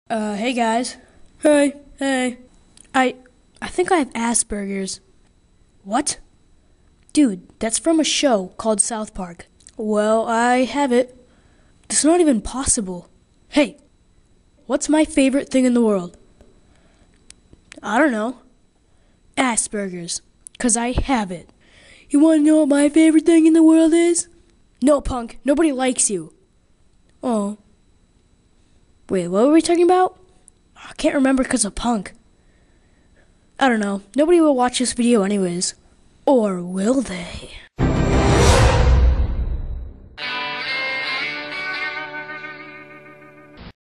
Hey guys. Hey. I think I have Asperger's. What? Dude, that's from a show called South Park. Well, I have it. It's not even possible. Hey, what's my favorite thing in the world? I don't know. Asperger's. 'Cause I have it. You wanna know what my favorite thing in the world is? No, punk. Nobody likes you. Oh. Wait, what were we talking about? I can't remember because of punk. I don't know. Nobody will watch this video anyways. Or will they?